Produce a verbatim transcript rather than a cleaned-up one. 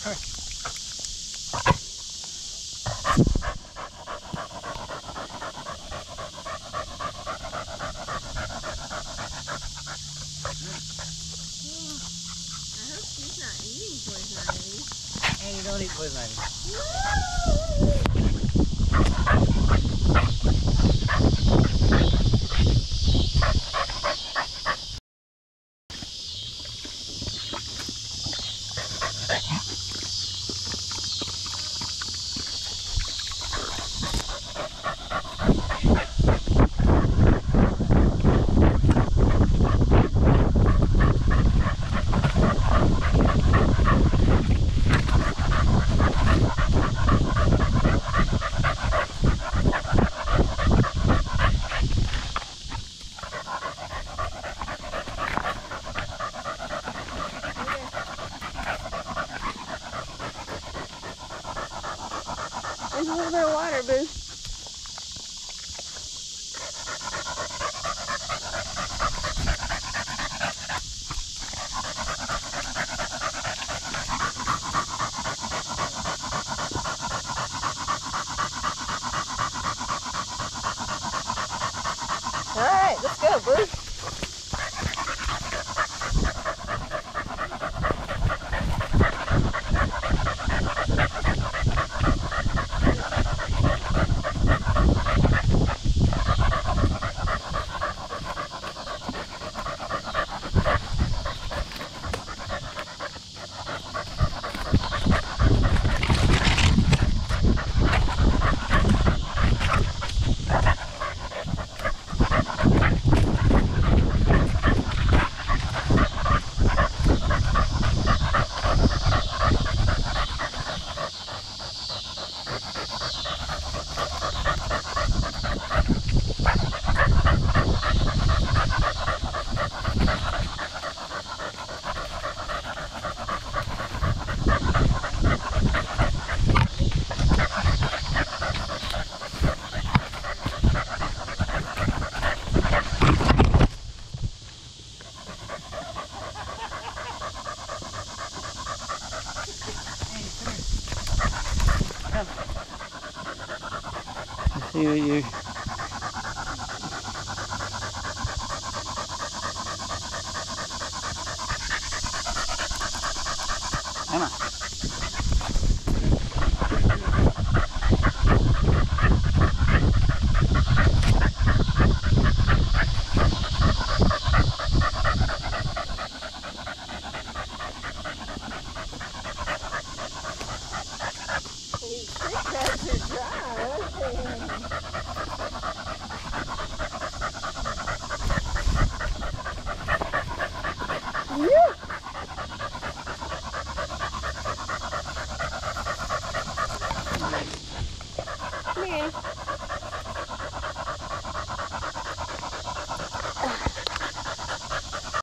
He's not eating poison ivy. And you don't eat poison ivy. There's a little bit of water, boo. All right, let's go, boo. See what you. Emma. These creek beds are dry, aren't they? Yeah. Come here.